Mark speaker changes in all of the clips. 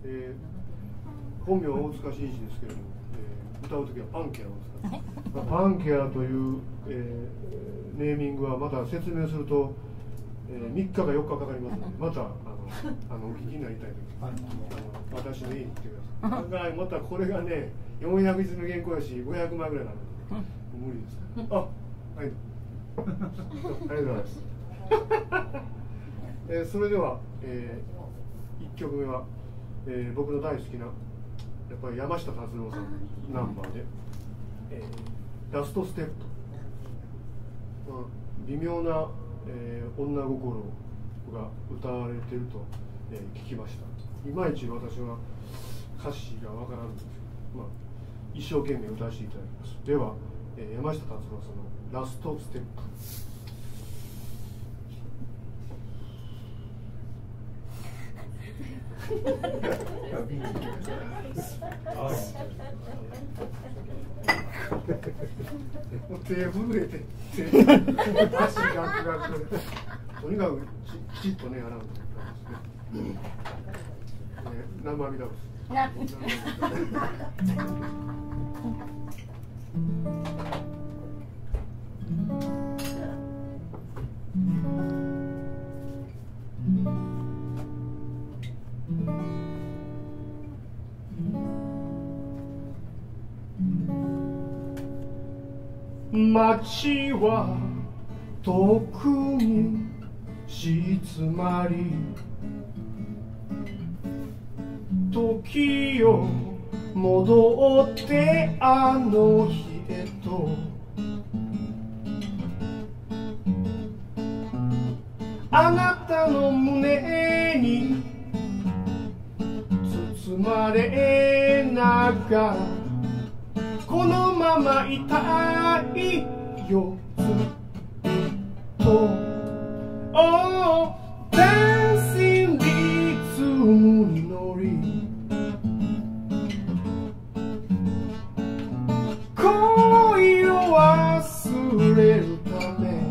Speaker 1: 本名は大塚慎一ですけれども、歌うときはパンケアを使って、パンケアという、ネーミングはまた説明すると、3日か4日かかりますので、またお聞きになりたいとき、私の家に来てください。またこれがね、400字の原稿やし、500枚ぐらいなので、無理です。はい。ありがとうございます。それでは、1曲目は、僕の大好きなやっぱり山下達郎さんのナンバーで「ラストステップ」微妙な、女心が歌われていると、聞きました。いまいち私は歌詞がわからんのですけど、一生懸命歌わせていただきます。では、山下達郎さんの「ラストステップ」。手震えて足ガクガクとにかくきちっとねやらんとですね。生阿弥陀街は遠くに静まり、時を戻ってあの日へと、あなたの胸に包まれながらこのままいたいよずっと。Oh, dancing リズムに乗り、恋を忘れるため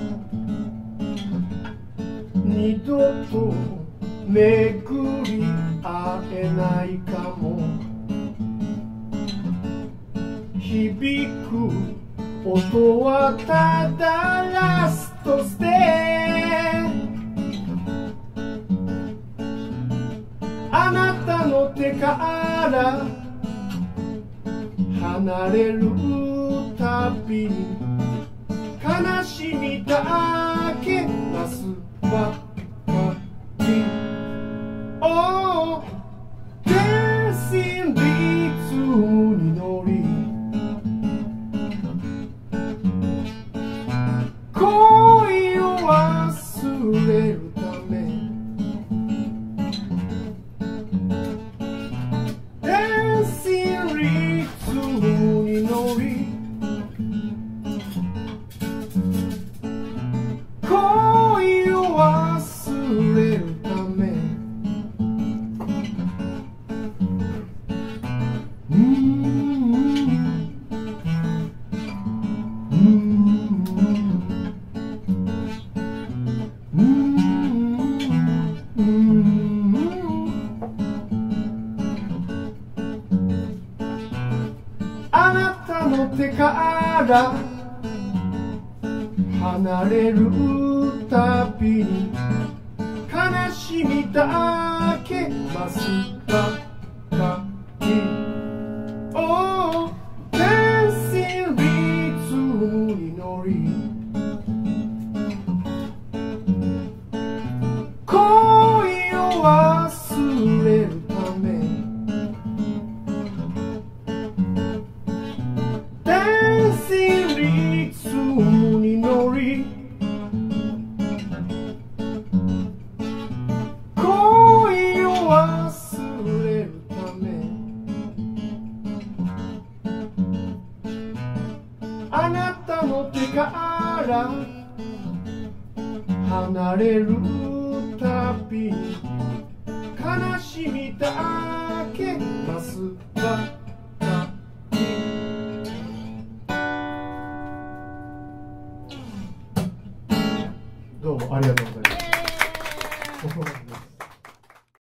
Speaker 1: 二度と巡り会えないかも。響く音はただラストステップ、あなたの手から離れるたびに悲しみだけ増すばかり。Oh, dancing リズムに乗り、恋を忘れるためDancing リズムに乗り、恋を忘れるためあなたの手から離れるたびに悲しみだけ増すばかり。Oh, dancing リズムに乗り、恋を忘れるためDancing リズムに乗り、恋を忘れるためあなたの手から離れるたびに悲しみだ